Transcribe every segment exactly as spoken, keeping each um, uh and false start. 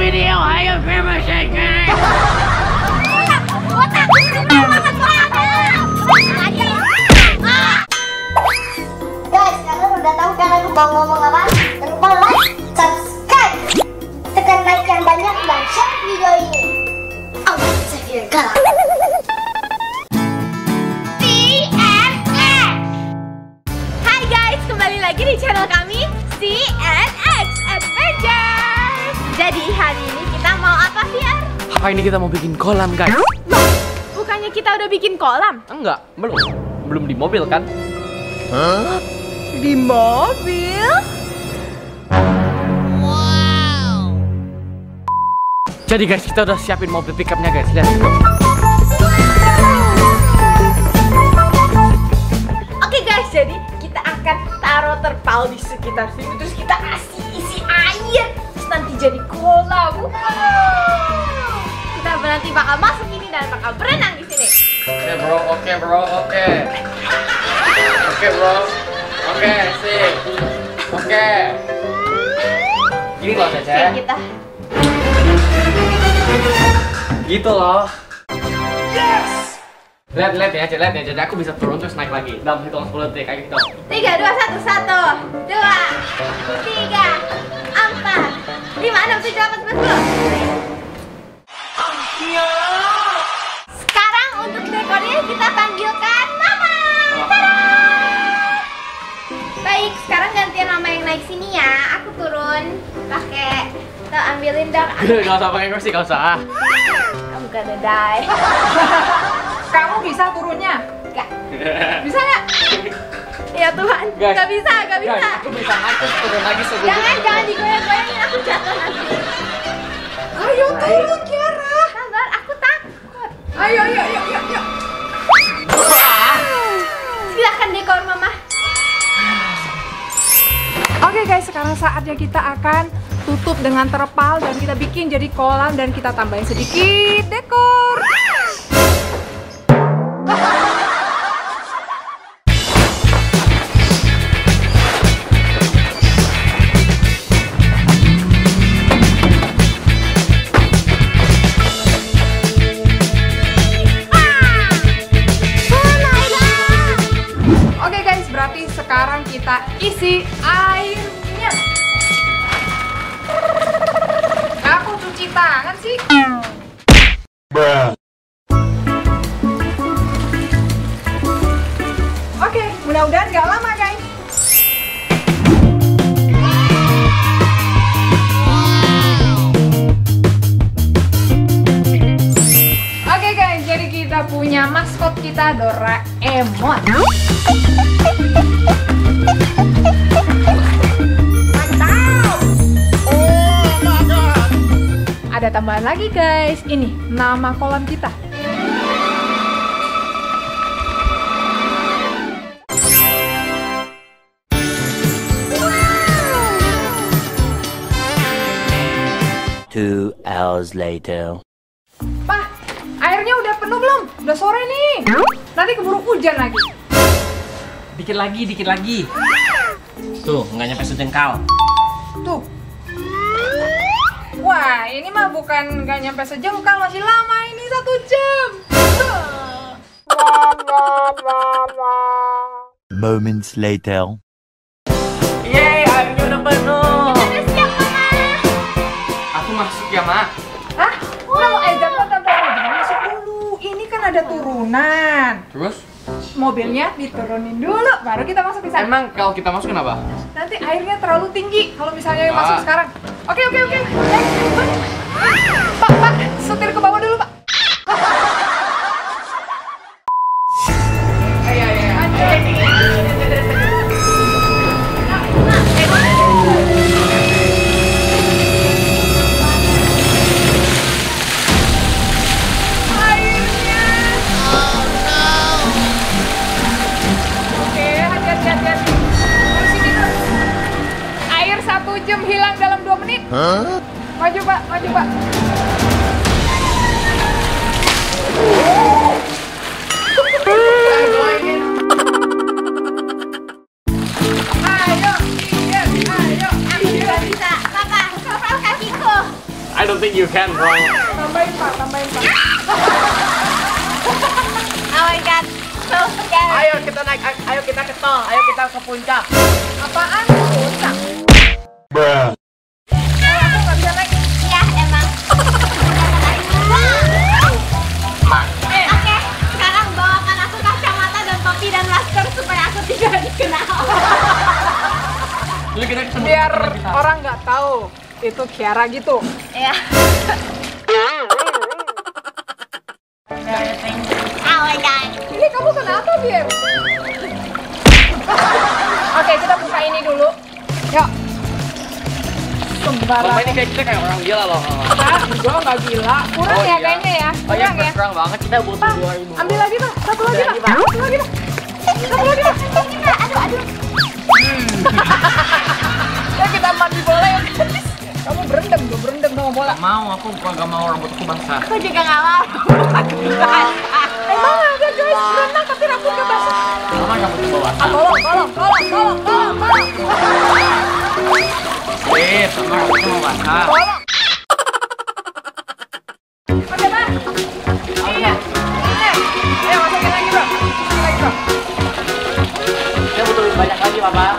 video. Ayo famous second. Guys, kalian udah tahu kan aku mau ngomong apa? Jangan lupa like, subscribe, tekan like yang banyak dan share video ini. Oh, saya kira kalah. Hai guys, kembali lagi di channel kami C N X Adventure. Jadi hari ini kita mau apa, Fiar? Apa ini kita mau bikin kolam, guys? Bukannya kita udah bikin kolam? Enggak, belum. Belum di mobil kan? Hah? Di mobil? Wow. Jadi guys, kita udah siapin mobil pickupnya guys. Lihat. Oke guys, jadi kita akan taruh terpal di sekitar sini. Terus kita kasih isi air. Terus nanti jadi kolam. Wow. Kita nanti bakal masuk ini dan bakal berenang di sini. Oke bro, oke bro, oke. Oke bro. Oke, sip. Oke. Gini loh, Cece. Oke, kita. Gitu loh. Yes. Lihat, lihat ya, lihat ya. Jadi aku bisa turun terus naik lagi dalam hitungan sepuluh detik kayak gitu. Tiga, dua, satu, satu, dua, tiga, empat, lima, enam, tujuh, delapan, sembilan, sepuluh. Sekarang untuk dekornya kita panggilkan Mama. Tada! Baik, sekarang gantian Mama yang naik sini ya. Aku turun pakai, tuh ambilin dong. Gak usah pakai kursi, gak usah. Kamu gonna die. Kamu bisa turunnya? Gak. Bisa nggak? Ya Tuhan, Guys, gak bisa, gak bisa. Guys, aku bisa naik terus turun lagi sebelum. Jangan, jangan digoyang-goyangin, aku jatuh nanti. Ayo turun, Kiara. Sabar, aku takut. Ayo, ayo, ayo, ayo, ayo. Silahkan dekor Mama. Oke guys, sekarang saatnya kita akan tutup dengan terpal dan kita bikin jadi kolam dan kita tambahin sedikit dekor. Oke guys, berarti sekarang kita isi airnya. Aku cuci tangan sih. Oke, mudah-mudahan gak lama guys. Oke guys, jadi kita punya maskot kita Doraemon. Mantap! Oh my god! Ada tambahan lagi guys. Ini nama kolam kita. Two hours later. Pak, airnya udah penuh belum? Udah sore nih. Nanti keburu hujan lagi. Dikit lagi, dikit lagi. Tuh, nggak nyampe sejengkal. Tuh. Wah, ini mah bukan nggak nyampe sejengkal, masih lama ini satu jam. Moments later. Yeay, airnya udah penuh. Udah siap Mama. Aku masuk ya, Mak. Hah? Udah mau eh jangan jangan jangan masuk dulu. Ini kan ada turunan. Terus? Mobilnya diturunin dulu, baru kita masuk di sana. Emang kalau kita masuk kenapa? Nanti airnya terlalu tinggi kalau misalnya Wah. masuk sekarang. Oke oke oke. Eh, Pak Pak, setir ke bawah dulu Pak. Ayo ayo ayo. Airnya. Oke, hati-hati hati-hati. Terus ini terus. Air satu jam hilang dalam dua menit. Hah? Maju Pak, maju Pak. Ayo, Ian, ayo, Aku juga bisa. Papa, papa kakiku. Aduh, don't think you can, bro. Tambahin Pak, tambahin Pak. Oh my god, so scary. Ayo kita naik, ayo kita ke tol, ayo kita ke puncak. Apaan? Puncak. Bruh. Eh, aku nggak bisa naik. Iya emang. Oke, sekarang bawakan aku kacamata dan topi dan masker supaya aku tidak dikenal. Lu kita ketemu Biar kita bisa. orang nggak tahu itu Kiara gitu. Iya. Oh my god. Ini kamu kenapa, Bir? Oke, kita buka ini dulu. Yuk. Mama Sembarang. ini kayak kita kayak orang gila loh. Nah, gua nggak gila. Kurang Oh, ya iya. kayaknya ya. Oh iya, Kurang ya. kurang banget, kita butuh Pak, dua ribu. ambil lagi Pak. Satu lagi Pak. lagi, Pak. Satu lagi Pak. Satu lagi Pak. Aduh, aduh. Ya kita mandi bola ya. Kamu berendam, gue berendam sama bola. Gak mau, aku gak mau rambutku basah. Aku juga nggak mau. Emang ada guys berenang tapi rambutnya basah. Mama rambutku basah. Ah, tolong, tolong, tolong, tolong, tolong, tolong. Eh, sama rambutku mau basah. Tolong. Oke, Pak. Iya. Iya. Ayo masukin lagi, Bro. Masukin lagi, Bro. Kita butuh lebih banyak lagi, Papa.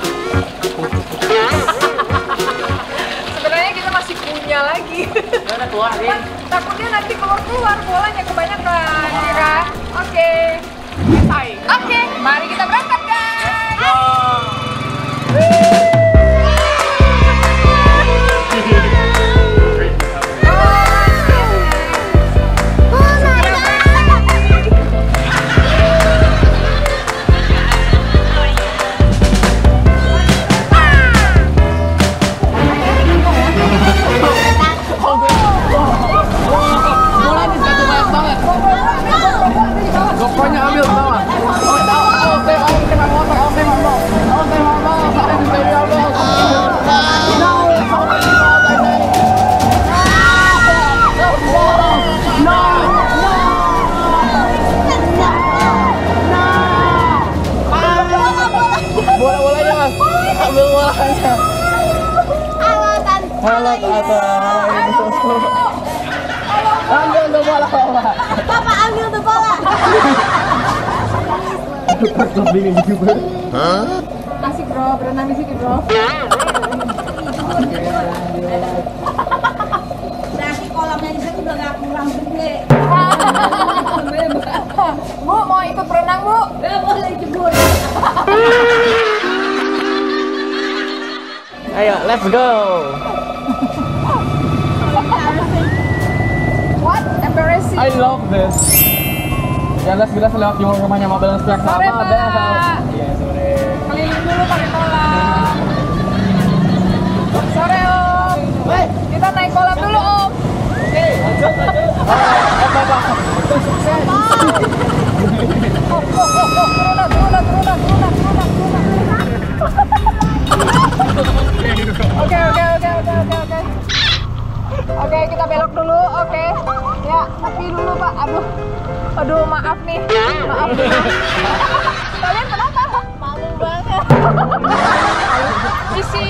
Sebenarnya kita masih punya lagi. Ya udah keluarin. Takutnya nanti keluar-keluar bolanya kebanyakan, ya kan? Oke. Selesai. Oke, mari kita berangkat, guys. Go. GoPro-nya ambil ke bawah. Oh, tahu, tahu, tembak, oh, tembak motor, oh, tembak motor, oh, tembak motor, saya tembak motor. No, bola-bolanya mas, ambil bolanya. Halo tante. Halo tante. Ambil tuh bola, bola. Papa ambil tuh bola. Asik, Bro. Berenang di sini, Bro. Berarti kolamnya di sini udah gak kurang gede. Bu, mau ikut berenang, Bu? Gak boleh jebur. Ayo, let's go. What? Embarrassing. I love this. Ya, let's kita lewat di rumahnya Mabel dan Spark Sore, sama Pak. Mabel. Iya, sore. Keliling dulu pakai kolam. Sore, Om. Kita naik kolam dulu, Om. Oke, lanjut, lanjut. Apa, apa? Sukses. Oh, oh, oh, oh. Turunan, turunan, turunan, turunan, turunan, turunan. Oke, oke, oke, oke, oke, oke. Oke, kita belok dulu, oke. Ya, tapi dulu, Pak. Aduh. Aduh, maaf nih. Maaf nih. Kalian kenapa? Malu banget. Isi.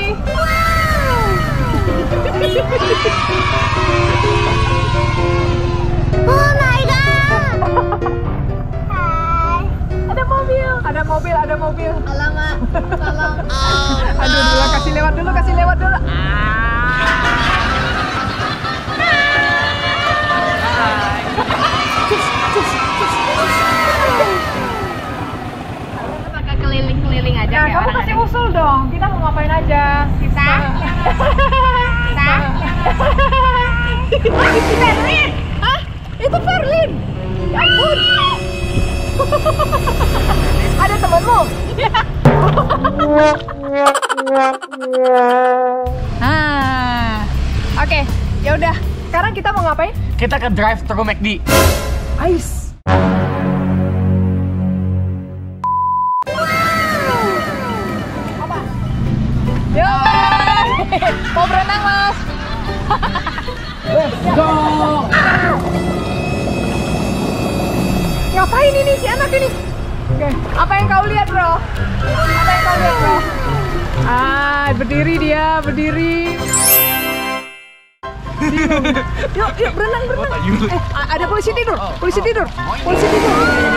Oh my god. Hai. Ada mobil, ada mobil, ada mobil. Alamak, tolong. Aduh, dulu kasih lewat dulu, kasih lewat dulu. Pakai keliling-keliling aja Nah, kayak kamu orang kasih ada. usul dong. Kita mau ngapain aja? Kita. Kita. Ferlin. Hah? Itu Ferlin. Ya ampun. Ada temanmu? Ah. Oke, ya udah. Sekarang kita mau ngapain? Kita ke drive thru McD. Ais. Apa? Yo. Mau berenang, Mas? Let's go. Ngapain ini si anak ini? Oke, apa yang kau lihat, Bro? Apa yang kau lihat, Bro? Ah, berdiri dia, berdiri. Yuk, yuk berenang, berenang. Eh, a- ada polisi tidur, polisi tidur, polisi tidur.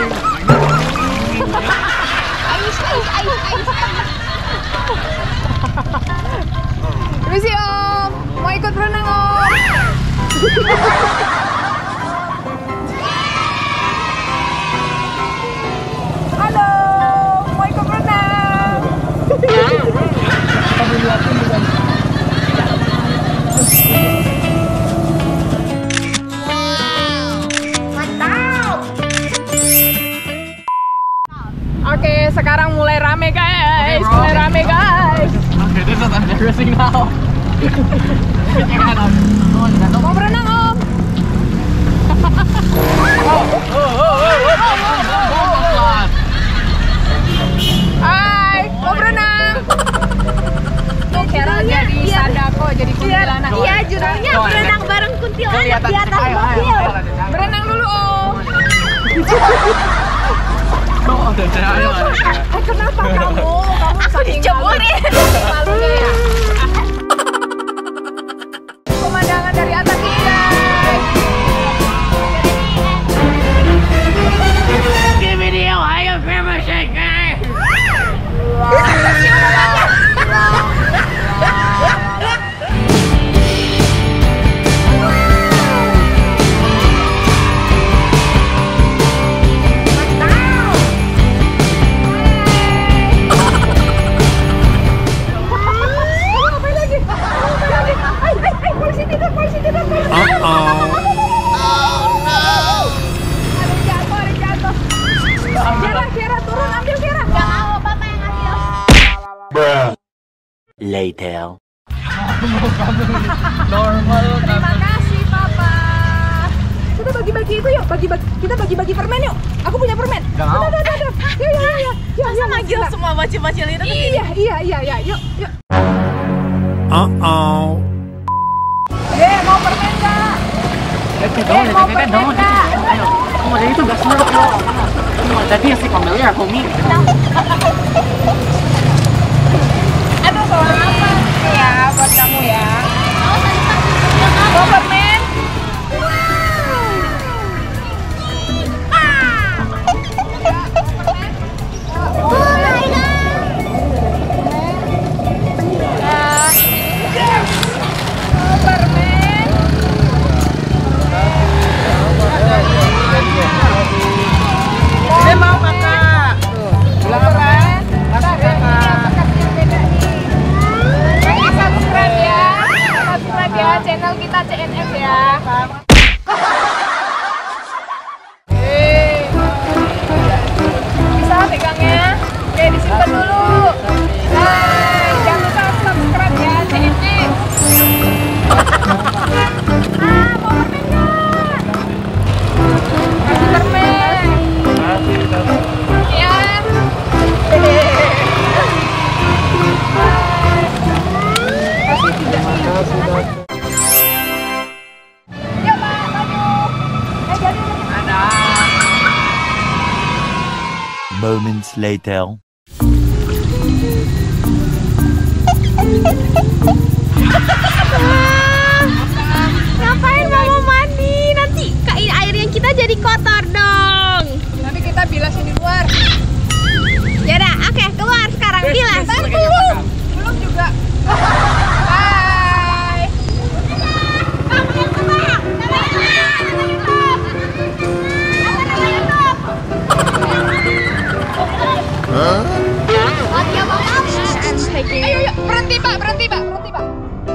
Ais, ais, ais, ais. Permisi Om, mau ikut berenang Om? Halo, mau ikut berenang? Mantap. Oke, sekarang mulai rame guys, mulai rame guys. Okay, this is embarrassing now. Mau berenang Om? Hai, mau berenang? Tuh Kera jadi Sadako, jadi kuntilanak. Iya, judulnya berenang bareng kuntilanak di atas mobil. Berenang dulu Om. Eh, kenapa kamu? Kamu saking diceburin. malunya ya? Pemandangan dari atas ini guys. Ngapain lagi? Ngapain lagi? Hai, hai, hai, polisi tidur, polisi tidur, polisi tidur. Ada yang jatuh, ada yang jatuh. Kera, Kera, turun, ambil Kera. Gak mau, papa yang ambil. Later. Normal. Terima kasih, Papa. Kita bagi-bagi itu yuk, bagi-bagi. Kita bagi-bagi permen yuk. Aku punya permen. Gak mau. Udah, udah, udah. Yuk, yuk, yuk, yuk. Yuk, yuk, Manggil yuk. semua bocil-bocil itu ke sini. Iya, iya, iya, iya. Yuk, yuk. Uh-oh. Eh, mau permen nggak? Este dong, mau este dong, permen nggak? ayo. Kamu jadi itu gak senang lo. Kamu jadi si familiar, homie. Aduh, soal apa? Ya, buat kamu ya. Mau permen? Oh my god. Mau permen? Dia mau kakak. Bilang apa? Kakak. Yang beda nih. Nanti subscribe ya. Subscribe ya channel kita C N F ya. Eh. Bisa pegangnya? Oke, disimpan dulu. Hai, jangan lupa subscribe ya C N F. Ah, mau permen nggak? Kasih permen. Ya. Kasih tidak nih. Ya Pak, maju. Eh jadi Ada. Moments later. Ngapain mama mandi? Nanti kain air yang kita jadi kotor dong. nanti kita bilasin di luar. Yaudah, oke keluar sekarang bilas. Belum, belum juga. Hai. Kamu yang kebak. Lagi apa kamu? Ayo, yuk, berhenti Pak, berhenti Pak, berhenti Pak.